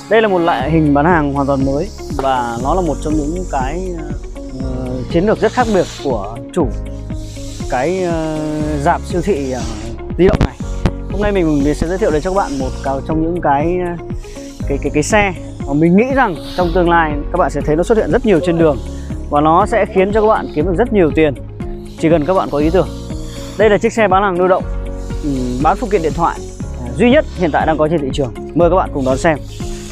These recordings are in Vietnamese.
Đây là một loại hình bán hàng hoàn toàn mới và nó là một trong những cái chiến lược rất khác biệt của chủ cái rạp siêu thị di động này. Hôm nay mình sẽ giới thiệu đến cho các bạn một trong những cái xe mà mình nghĩ rằng trong tương lai các bạn sẽ thấy nó xuất hiện rất nhiều trên đường và nó sẽ khiến cho các bạn kiếm được rất nhiều tiền chỉ cần các bạn có ý tưởng. Đây là chiếc xe bán hàng lưu động bán phụ kiện điện thoại duy nhất hiện tại đang có trên thị trường. Mời các bạn cùng đón xem.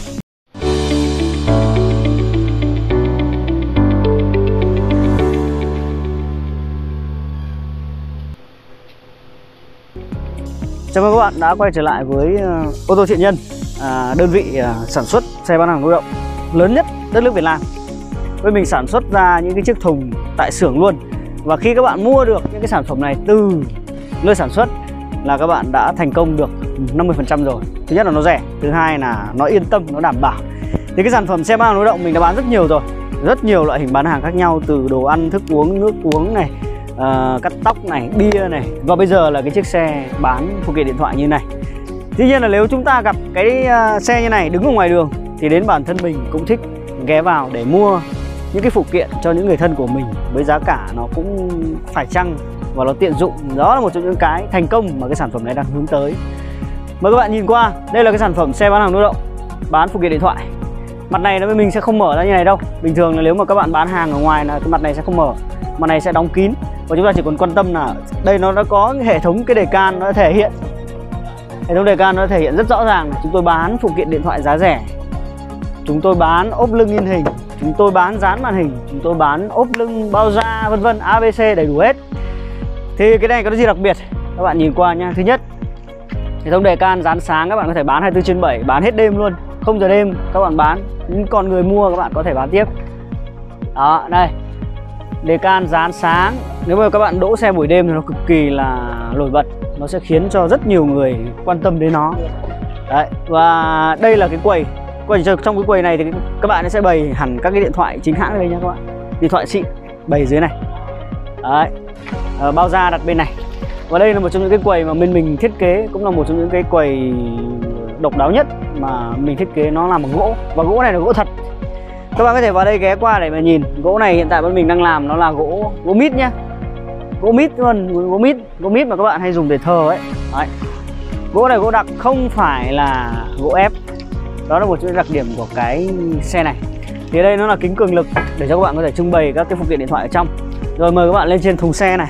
Chào mừng các bạn đã quay trở lại với Ô tô Thiện Nhân, đơn vị sản xuất xe bán hàng lưu động lớn nhất đất nước Việt Nam. Với mình sản xuất ra những cái chiếc thùng tại xưởng luôn. Và khi các bạn mua được những cái sản phẩm này từ nơi sản xuất là các bạn đã thành công được 50% rồi. Thứ nhất là nó rẻ, thứ hai là nó yên tâm, nó đảm bảo. Thì cái sản phẩm xe bán hàng lưu động mình đã bán rất nhiều rồi. Rất nhiều loại hình bán hàng khác nhau, từ đồ ăn, thức uống, nước uống này, cắt tóc này, bia này, và bây giờ là cái chiếc xe bán phụ kiện điện thoại như này. Tuy nhiên là nếu chúng ta gặp cái xe như này đứng ở ngoài đường thì đến bản thân mình cũng thích ghé vào để mua những cái phụ kiện cho những người thân của mình với giá cả nó cũng phải chăng và nó tiện dụng. Đó là một trong những cái thành công mà cái sản phẩm này đang hướng tới. Mời các bạn nhìn qua, đây là cái sản phẩm xe bán hàng lưu động bán phụ kiện điện thoại. Mặt này nó mình sẽ không mở ra như này đâu. Bình thường là nếu mà các bạn bán hàng ở ngoài là cái mặt này sẽ không mở, mặt này sẽ đóng kín. Và chúng ta chỉ còn quan tâm là đây nó đã có hệ thống cái đề can nó thể hiện. Hệ thống đề can nó thể hiện rất rõ ràng là chúng tôi bán phụ kiện điện thoại giá rẻ. Chúng tôi bán ốp lưng in hình, chúng tôi bán dán màn hình, chúng tôi bán ốp lưng bao da vân vân, ABC đầy đủ hết. Thì cái này có gì đặc biệt? Các bạn nhìn qua nha. Thứ nhất, hệ thống đề can dán sáng, các bạn có thể bán 24/7, bán hết đêm luôn, 0 giờ đêm các bạn bán. Còn người mua các bạn có thể bán tiếp. Đó, đây. Đề can dán sáng, nếu mà các bạn đỗ xe buổi đêm thì nó cực kỳ là nổi bật, nó sẽ khiến cho rất nhiều người quan tâm đến nó. Đấy, và đây là cái quầy trong cái quầy này thì các bạn sẽ bày hẳn các cái điện thoại chính hãng ở đây nha các bạn. Điện thoại xịn bày dưới này. Đấy, bao da đặt bên này. Và đây là một trong những cái quầy mà mình thiết kế, cũng là một trong những cái quầy độc đáo nhất mà mình thiết kế. Nó làm bằng gỗ, và gỗ này là gỗ thật. Các bạn có thể vào đây ghé qua để mà nhìn. Gỗ này hiện tại bọn mình đang làm nó là gỗ mít nhá. Gỗ mít luôn, gỗ mít mà các bạn hay dùng để thờ ấy. Đấy. Gỗ này gỗ đặc, không phải là gỗ ép. Đó là một trong những đặc điểm của cái xe này. Thì ở đây nó là kính cường lực để cho các bạn có thể trưng bày các cái phụ kiện điện thoại ở trong. Rồi mời các bạn lên trên thùng xe này.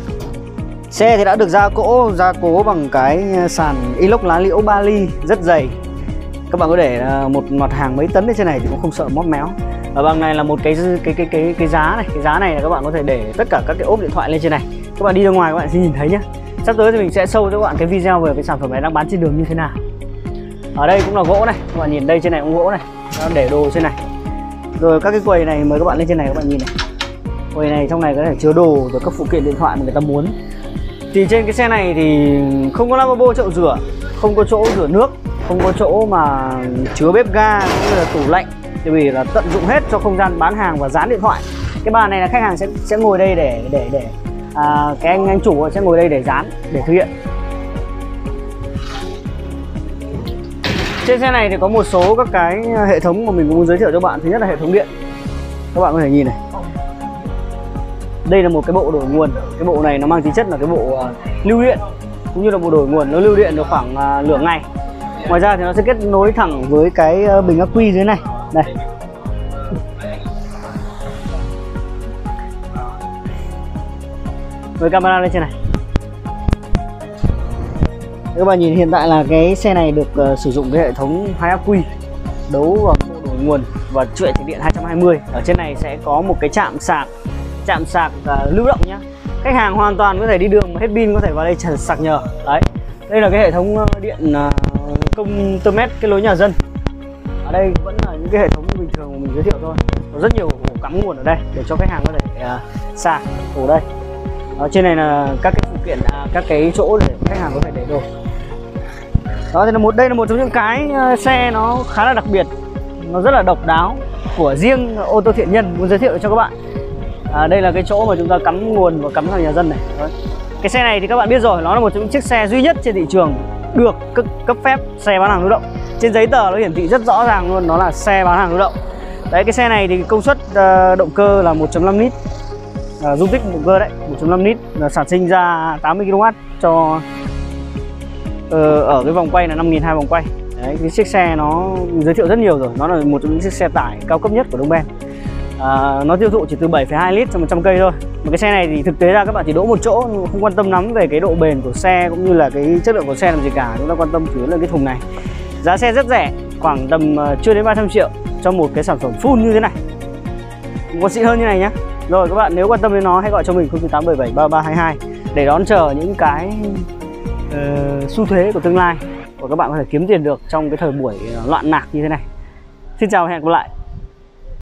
Xe thì đã được gia cố bằng cái sàn inox lá liễu Bali rất dày. Các bạn có để một mặt hàng mấy tấn ở trên này thì cũng không sợ móp méo. Ở bằng này là một cái giá này. Cái giá này là các bạn có thể để tất cả các cái ốp điện thoại lên trên này. Các bạn đi ra ngoài các bạn sẽ nhìn thấy nhé. Sắp tới thì mình sẽ show cho các bạn cái video về cái sản phẩm này đang bán trên đường như thế nào. Ở đây cũng là gỗ này. Các bạn nhìn đây, trên này cũng gỗ này. Nó để đồ trên này. Rồi các cái quầy này mời các bạn lên trên này các bạn nhìn này. Quầy này trong này có thể chứa đồ rồi các phụ kiện điện thoại mà người ta muốn. Thì trên cái xe này thì không có lavabo chậu rửa, không có chỗ rửa nước, không có chỗ mà chứa bếp ga cũng như là tủ lạnh, thì vì là tận dụng hết cho không gian bán hàng và dán điện thoại. Cái bàn này là khách hàng sẽ ngồi đây để cái anh chủ sẽ ngồi đây để dán, để thực hiện. Trên xe này thì có một số các cái hệ thống mà mình muốn giới thiệu cho bạn. Thứ nhất là hệ thống điện. Các bạn có thể nhìn này. Đây là một cái bộ đổi nguồn. Cái bộ này nó mang tính chất là cái bộ lưu điện, cũng như là bộ đổi nguồn, nó lưu điện được khoảng nửa ngày. Ngoài ra thì nó sẽ kết nối thẳng với cái bình ắc quy dưới này. Đây. Với camera lên trên này. Các bạn nhìn hiện tại là cái xe này được sử dụng cái hệ thống 2 ắc quy đấu vào bộ đổi nguồn và chạy điện 220. Ở trên này sẽ có một cái trạm sạc lưu động nhá. Khách hàng hoàn toàn có thể đi đường mà hết pin có thể vào đây sạc nhờ. Đấy. Đây là cái hệ thống điện công tơ mét kết nối nhà dân. Ở đây vẫn là những cái hệ thống bình thường mà mình giới thiệu thôi. Có rất nhiều ổ cắm nguồn ở đây để cho khách hàng có thể sạc ở đây. Trên này là các cái phụ kiện, các cái chỗ để khách hàng có thể để đồ. Đó thì đây là một trong những cái xe nó khá là đặc biệt, nó rất là độc đáo của riêng Ô tô Thiện Nhân muốn giới thiệu cho các bạn. Đây là cái chỗ mà chúng ta cắm nguồn và cắm vào nhà dân này. Đấy. Cái xe này thì các bạn biết rồi, nó là một trong những chiếc xe duy nhất trên thị trường được cấp phép xe bán hàng lưu động. trên giấy tờ nó hiển thị rất rõ ràng luôn, nó là xe bán hàng lưu động. Đấy, cái xe này thì công suất động cơ là 1.5 lít, dung tích động cơ đấy 1.5 lít, sản sinh ra 80 kW cho ở cái vòng quay là 5.200 vòng quay. Đấy, cái chiếc xe nó giới thiệu rất nhiều rồi, nó là một trong những chiếc xe tải cao cấp nhất của Đông Ben. Nó tiêu thụ chỉ từ 7,2 lít cho 100 cây thôi. Mà cái xe này thì thực tế ra các bạn chỉ đỗ một chỗ, không quan tâm lắm về cái độ bền của xe cũng như là cái chất lượng của xe làm gì cả, chúng ta quan tâm chủ yếu là cái thùng này. Giá xe rất rẻ, khoảng tầm chưa đến 300 triệu cho một cái sản phẩm full như thế này, không có xịn hơn như này nhá. Rồi các bạn nếu quan tâm đến nó hãy gọi cho mình 0877 3322 để đón chờ những cái xu thế của tương lai và các bạn có thể kiếm tiền được trong cái thời buổi loạn lạc như thế này. Xin chào và hẹn gặp lại.